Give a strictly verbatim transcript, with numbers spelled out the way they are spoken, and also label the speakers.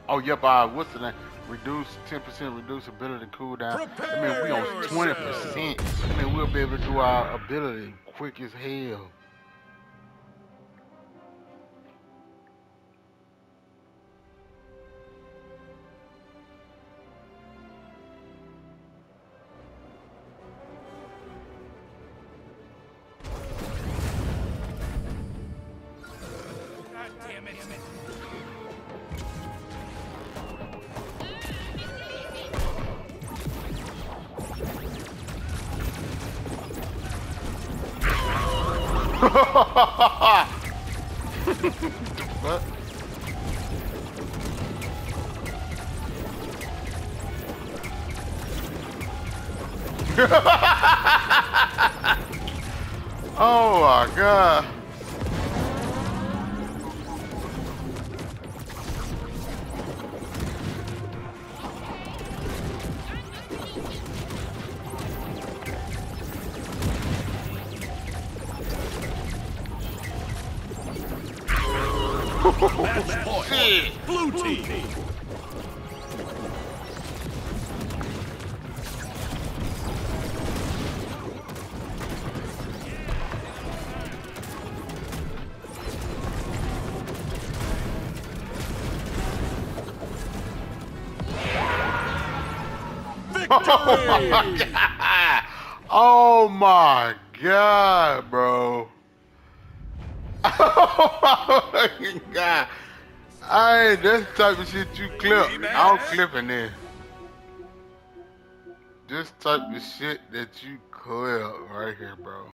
Speaker 1: Oh, yep, uh, what's the name? Reduce ten percent reduce ability cooldown. I mean, we on twenty percent. I mean, we'll be able to do our ability quick as hell.
Speaker 2: God damn it.
Speaker 1: What? Oh my god. Shit.
Speaker 2: Blue team.
Speaker 1: Oh my god! Oh my god, bro! Oh my god! Hey, that's the type of shit you clip. I'm clipping this. This type of shit that you clip right here, bro.